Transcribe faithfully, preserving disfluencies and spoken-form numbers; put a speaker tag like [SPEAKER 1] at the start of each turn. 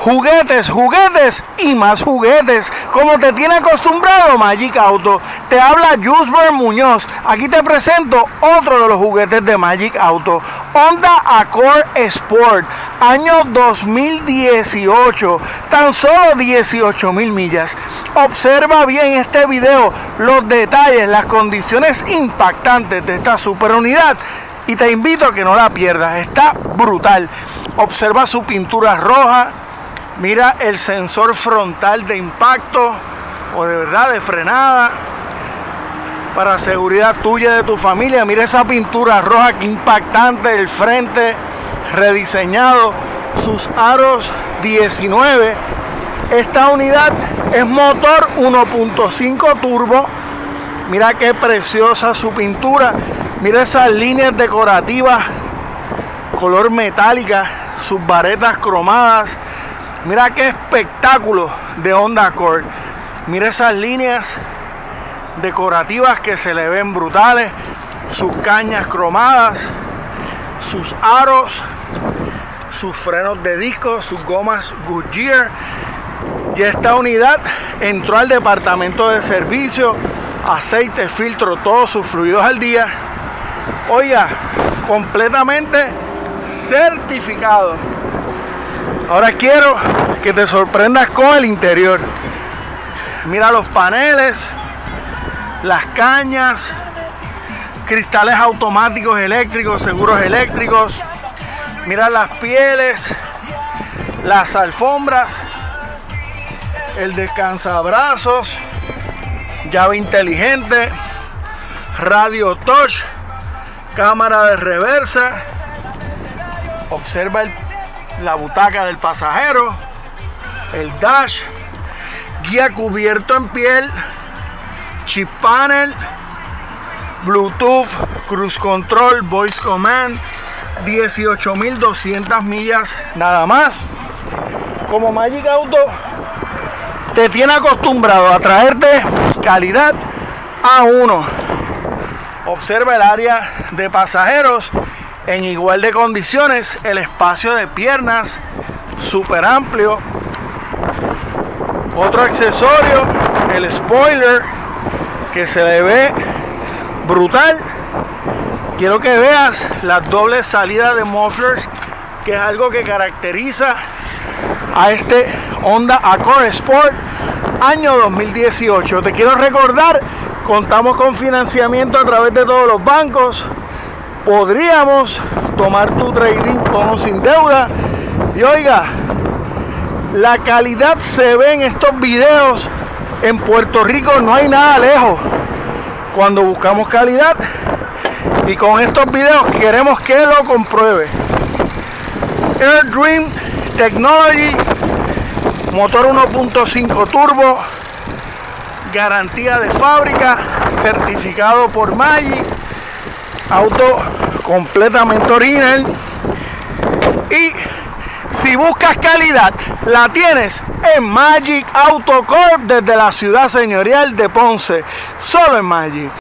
[SPEAKER 1] Juguetes, juguetes y más juguetes, como te tiene acostumbrado Magic Auto. Te habla Jusber Muñoz. Aquí te presento otro de los juguetes de Magic Auto. Honda Accord Sport, año dos mil dieciocho, tan solo dieciocho mil millas. Observa bien este video, los detalles, las condiciones impactantes de esta super unidad, y te invito a que no la pierdas. Está brutal. Observa su pintura roja. Mira el sensor frontal de impacto o de verdad de frenada para seguridad tuya y de tu familia. Mira esa pintura roja, que impactante. El frente rediseñado, sus aros diecinueve. Esta unidad es motor uno punto cinco turbo. Mira qué preciosa su pintura. Mira esas líneas decorativas color metálica, sus varetas cromadas. Mira qué espectáculo de Honda Accord. Mira esas líneas decorativas que se le ven brutales. Sus cañas cromadas, sus aros, sus frenos de disco, sus gomas Goodyear. Y esta unidad entró al departamento de servicio, aceite, filtro, todos sus fluidos al día. Oiga, completamente certificado. Ahora quiero que te sorprendas con el interior. Mira los paneles, las cañas, cristales automáticos eléctricos, seguros eléctricos. Mira las pieles, las alfombras, el descansabrazos, llave inteligente, radio touch, cámara de reversa. Observa el la butaca del pasajero, el dash, guía cubierto en piel, chip panel, Bluetooth, cruise control, voice command, dieciocho mil doscientas millas nada más. Como Magic Auto te tiene acostumbrado a traerte calidad a uno. Observa el área de pasajeros en igual de condiciones, el espacio de piernas súper amplio. Otro accesorio, el spoiler, que se le ve brutal. Quiero que veas las dobles salidas de mufflers, que es algo que caracteriza a este Honda Accord Sport año dos mil dieciocho. Te quiero recordar, contamos con financiamiento a través de todos los bancos. Podríamos tomar tu trading con o sin deuda. Y oiga, la calidad se ve en estos videos. En Puerto Rico no hay nada lejos cuando buscamos calidad, y con estos videos queremos que lo compruebe. Air Dream Technology, motor uno punto cinco turbo, garantía de fábrica, certificado por Magic. Auto completamente original. Y si buscas calidad, la tienes en Magic Auto Corp, desde la ciudad señorial de Ponce. Solo en Magic.